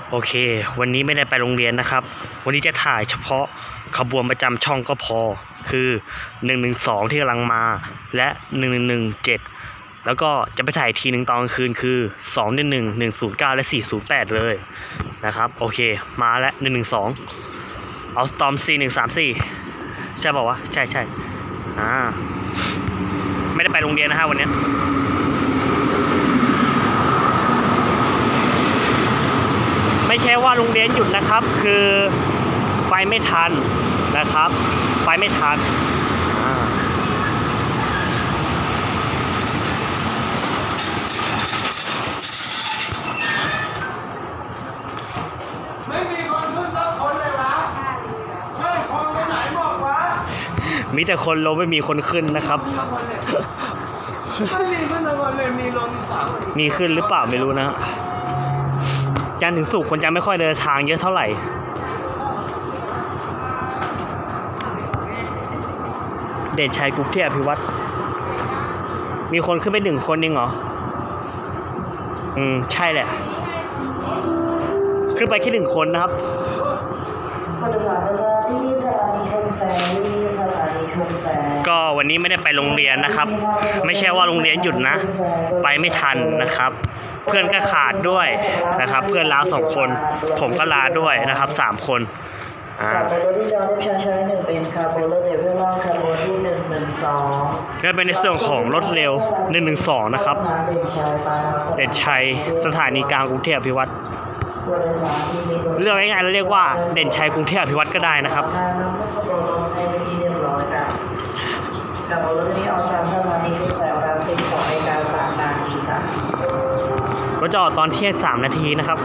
โอเควันนี้ไม่ได้ไปโรงเรียนนะครับวันนี้จะถ่ายเฉพาะขบวนประจำช่องก็พอคือ112ที่กำลังมาและ1117แล้วก็จะไปถ่ายทีหนึ่งตอนกลางคืนคือ211 109และ408เลยนะครับโอเคมาแล้ว112เอาตอม4134ใช่ป่าววะใช่ไม่ได้ไปโรงเรียนนะฮะวันนี้ไม่ใช่ว่าโรงเรียนหยุดนะครับคือไปไม่ทันนะครับไปไม่ทันไม่มีคนขึ้นสักคนเลยวะเฮ้ยคนไปไหนบอกวะมีแต่คนลงไม่มีคนขึ้นนะครับไม่มีขึ้นสักคนเลยมีลง3 มีขึ้นหรือเปล่าไม่รู้นะจันทร์ถึงศุกร์คนจะไม่ค่อยเดินทางเยอะเท่าไหร่เด่นชัยกรุงเทพอภิวัตรมีคนขึ้นไป1 คนเองเหรอใช่แหละขึ้นไปแค่1 คนนะครับก็วันนี้ไม่ได้ไปโรงเรียนนะครับไม่ใช่ว่าโรงเรียนหยุดนะไปไม่ทันนะครับเพื่อนก็ขาดด้วยนะครับเพื่อนลา2 คนผมก็ลาด้วยนะครับ3 คนก็เป็นในส่วนของรถเร็ว112นะครับเด่นชัยสถานีกลางกรุงเทพอภิวัตรเรื่องง่ายๆเราเรียกว่าเด่นชัยกรุงเทพอภิวัตรก็ได้นะครับกับรถนี้ออกจากสถานีรถไฟเวลา12:03 นาทีครับก็จะออกตอนเที่ยง3 นาทีนะครับ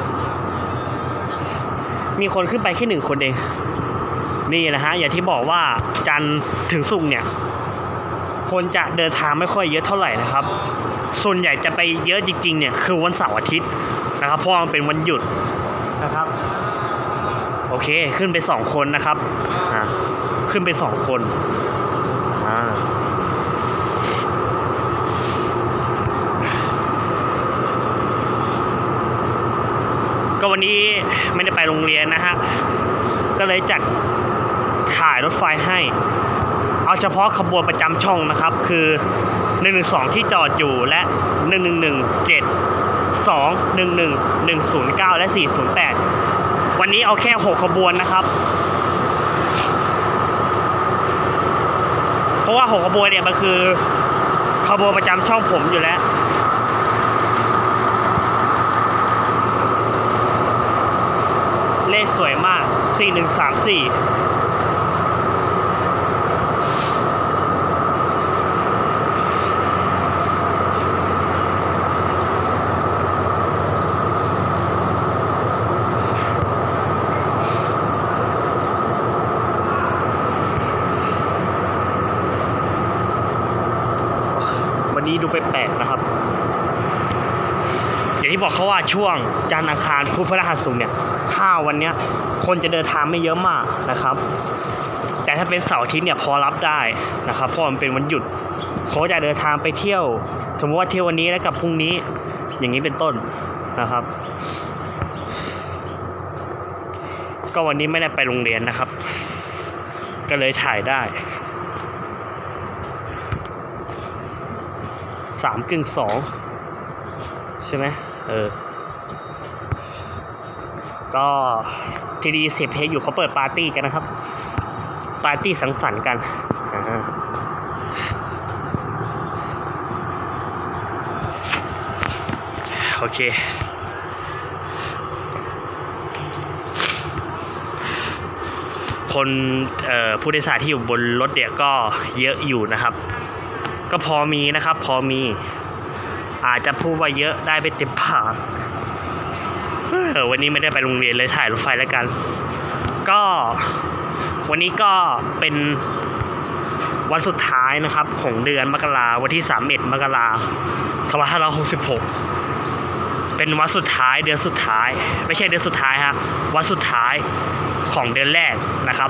มีคนขึ้นไปแค่1 คนเองนี่นะฮะอย่างที่บอกว่าจันทร์ถึงศุกร์เนี่ยคนจะเดินทางไม่ค่อยเยอะเท่าไหร่นะครับส่วนใหญ่จะไปเยอะจริงๆเนี่ยคือวันเสาร์อาทิตย์นะครับเพราะมันเป็นวันหยุดนะครับโอเคขึ้นไป2 คนนะครับขึ้นไป2 คนก็วันนี้ไม่ได้ไปโรงเรียนนะฮะก็เลยจัดถ่ายรถไฟให้เอาเฉพาะขบวนประจำช่องนะครับคือ112ที่จอดอยู่และ1117 211 109และ408วันนี้เอาแค่6 ขบวนนะครับเพราะว่า6 ขบวนเนี่ยมันคือขบวนประจำช่องผมอยู่แล้วเลขสวยมาก4134วันนี้ดูแปลกๆนะครับอย่างที่บอกเขาว่าช่วงจันทร์อังคารพุธพฤหัสศุกร์เนี่ย5 วันเนี้ยคนจะเดินทางไม่เยอะมากนะครับแต่ถ้าเป็นเสาร์อาทิตย์เนี่ยพอรับได้นะครับเพราะมันเป็นวันหยุดเขาจะเดินทางไปเที่ยวสมมติว่าเที่ยววันนี้แล้วกับพรุ่งนี้อย่างนี้เป็นต้นนะครับก็วันนี้ไม่ได้ไปโรงเรียนนะครับก็เลยถ่ายได้3/2ใช่ไหมก็ทีดีเซฟเทอยู่เขาเปิดปาร์ตี้กันนะครับปาร์ตี้สังสรรค์กันโอเคคนผู้โดยสารที่อยู่บนรถเนี่ยก็เยอะอยู่นะครับก็พอมีนะครับพอมีอาจจะพูดว่าเยอะได้ไปเต็มปากวันนี้ไม่ได้ไปโรงเรียนเลยถ่ายรถไฟแล้วกันก็วันนี้ก็เป็นวันสุดท้ายนะครับของเดือนมกราวันที่31 มกราคม 2566เป็นวันสุดท้ายเดือนสุดท้ายไม่ใช่เดือนสุดท้ายฮะวันสุดท้ายของเดือนแรกนะครับ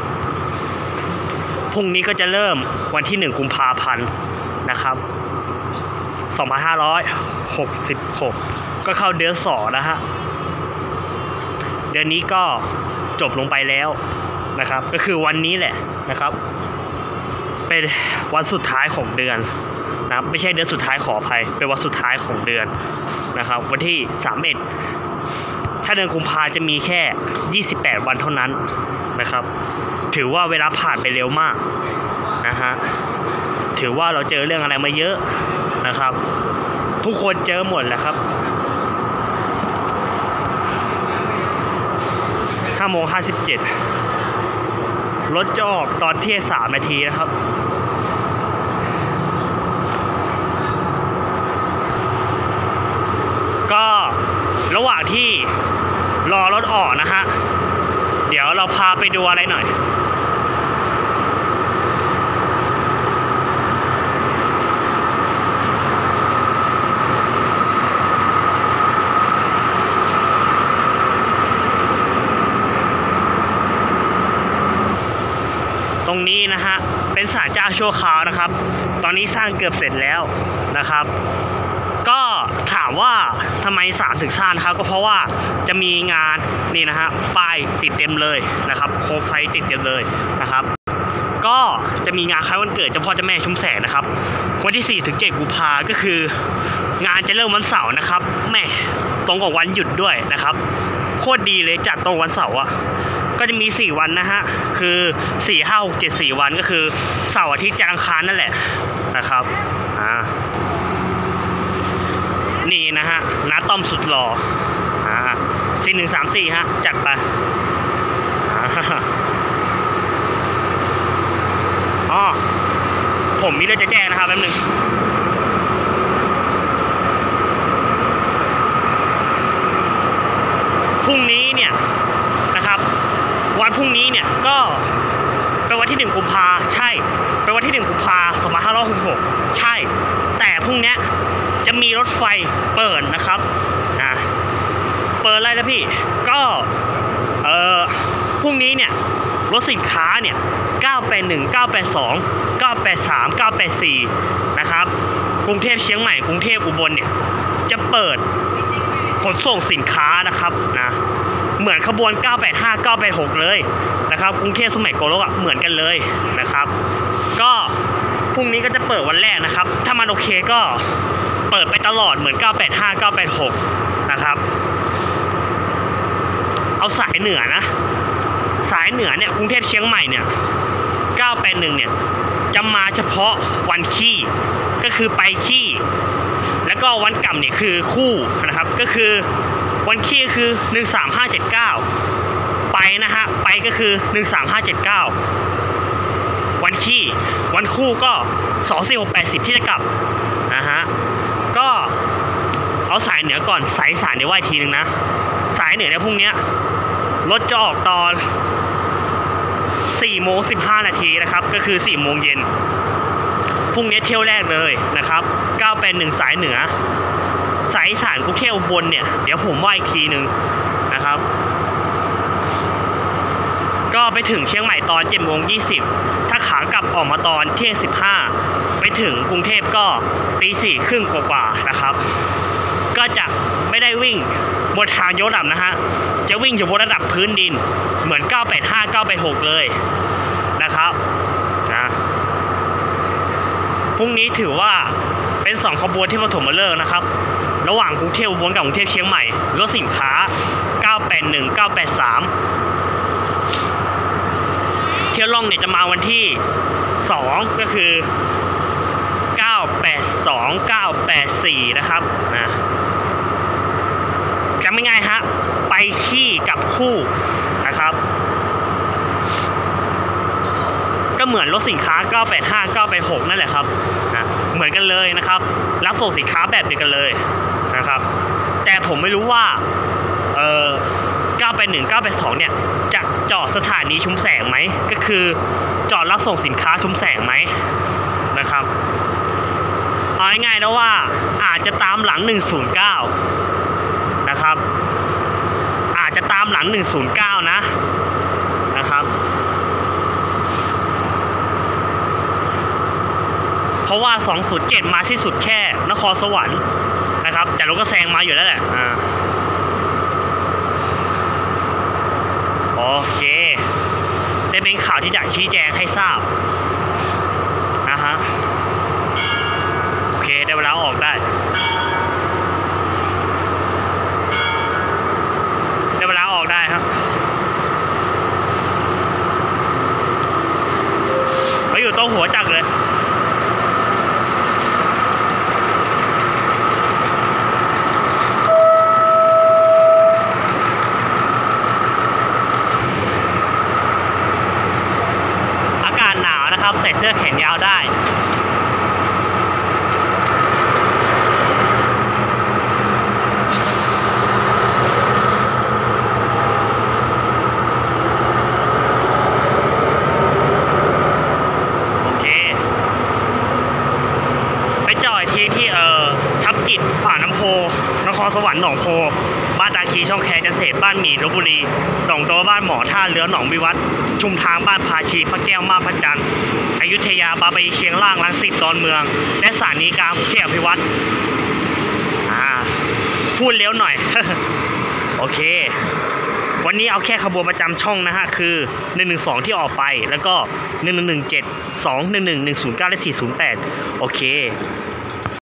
31พรุ่งนี้ก็จะเริ่มวันที่1 กุมภาพันธ์นะครับ2566ก็เข้าเดือน2นะฮะเดือนนี้ก็จบลงไปแล้วนะครับก็คือวันนี้แหละนะครับเป็นวันสุดท้ายของเดือนนะครับไม่ใช่เดือนสุดท้ายขออภัยเป็นวันสุดท้ายของเดือนนะครับวันที่31ถ้าเดือนกุมภาจะมีแค่28วันเท่านั้นนะครับถือว่าเวลาผ่านไปเร็วมากนะฮะถือว่าเราเจอเรื่องอะไรมาเยอะนะครับทุกคนเจอหมดแหละครับ5:57รถจะออกตอนเที่ยง3 นาทีนะครับก็ระหว่างที่รอรถออกนะฮะเดี๋ยวเราพาไปดูอะไรหน่อยตรงนี้นะฮะเป็นศาลเจ้าชั่วคราวนะครับตอนนี้สร้างเกือบเสร็จแล้วนะครับก็ถามว่าทำไมศาลถึงสร้างนะครับก็เพราะว่าจะมีงานนี่นะฮะป้ายติดเต็มเลยนะครับโคมไฟติดเต็มเลยนะครับก็จะมีงานคล้ายวันเกิดเจ้าพ่อเจ้าแม่ชุมแสงนะครับวันที่4 ถึง 7 กุมภาก็คืองานจะเริ่มวันเสาร์นะครับแม่ตรงกับวันหยุดด้วยนะครับโคตรดีเลยจัดตรงวันเสาร์อ่ะก็จะมี4 วันนะฮะคือ4 5 6 7 4 วันก็คือเสาร์อาทิตย์จันทร์อังคารนั่นแหละนะครับนี่นะฮะน้าต้อมสุดหล่อ4134ฮะจัดไปอ๋อผมมีเรื่องจะแจ้งนะครับแป๊บนึงพรุ่งนี้เนี่ยนะครับวันพรุ่งนี้เนี่ยก็เป็นวันที่1 กุมภาใช่เป็นวันที่1 กุมภา2566ใช่แต่พรุ่งนี้จะมีรถไฟเปิดนะครับเปิดอะไรนะพี่ก็พรุ่งนี้เนี่ยรถสินค้าเนี่ย981 982 983 984นะครับกรุงเทพเชียงใหม่กรุงเทพอุบลเนี่ยจะเปิดขนส่งสินค้านะครับนะเหมือนขบวน985 986เลยนะครับกรุงเทพสมัยโกลกเหมือนกันเลยนะครับก็พรุ่งนี้ก็จะเปิดวันแรกนะครับถ้ามันโอเคก็เปิดไปตลอดเหมือน985 986นะครับเอาสายเหนือนะสายเหนือเนี่ยกรุงเทพเชียงใหม่เนี่ย981เนี่ยจะมาเฉพาะวันขี้ก็คือไปขี้แล้วก็วันกลับเนี่ยคือคู่นะครับก็คือวันขี้คือ13579ไปนะฮะไปก็คือ13579วันขี้วันคู่ก็24680ที่จะกลับนะฮะก็เอาสายเหนือก่อนสายอีสานเดี๋ยวว่าอีกทีนึงนะสายเหนือเนี่ยพรุ่งนี้รถจะออกตอน4:15 นาทีนะครับก็คือ4 โมงเย็นพรุ่งนี้เที่ยวแรกเลยนะครับ981สายเหนือสายอีสานกรุงเทพอุบลเนี่ยเดี๋ยวผมว่าอีกทีนึงนะครับก็ไปถึงเชียงใหม่ตอน7:20ถ้าขากลับออกมาตอนเที่ยง15ไปถึงกรุงเทพก็ตี4 ครึ่งกว่าๆนะครับก็จะไม่ได้วิ่งบนทางยกระดับนะฮะจะวิ่งอยู่บนระดับพื้นดินเหมือน985 986เลยนะครับนะพรุ่งนี้ถือว่าเป็น2 ขบวนที่ปฐมฤกษ์นะครับระหว่างกรุงเทพอุบลกับกรุงเทพเชียงใหม่รถสินค้า981 983เที่ยวล่องเนี่ยจะมาวันที่2ก็คือ982 984นะครับนะจำไม่ง่ายฮะไปขี้กับคู่นะครับก็เหมือนรถสินค้า985 986นั่นแหละครับนะเหมือนกันเลยนะครับรับส่งสินค้าแบบเดียวกันเลยนะครับแต่ผมไม่รู้ว่า981 982เนี่ยจะจอดสถานีชุมแสงไหมก็คือจอดรับส่งสินค้าชุมแสงไหมนะครับเอาง่ายๆนะว่าอาจจะตามหลัง109นะครับอาจจะตามหลัง109นะครับเพราะว่า207มาที่สุดแค่นครสวรรค์นะครับแต่รถก็แซงมาอยู่แล้วแหละาวที่จะชี้แจงให้ทราบนะฮะโอเคได้เวลาออกได้ครับเขาอยู่ตรงหัวจักรเลยอากาศหนาวนะครับใส่เสื้อแขนยาวได้ทับจิตป่าน้ำโพนครสวรรค์หนองโพบ้านตาคีช่องแคเกษตรบ้านหมี่ลพบุรีหนองโตบ้านหมอท่าเรือหนองวิวัฒน์ชุมทางบ้านพาชีพระแก้วมาพระจันทร์อยุธยาบาไปเชียงล่างรังสิตดอนเมืองและสถานีกลางเที่ยวพิวัตรพูดเลี้ยวหน่อย โอเควันนี้เอาแค่ขบวนประจำช่องนะฮะคือ112ที่ออกไปแล้วก็1117 211 109และ408โอเค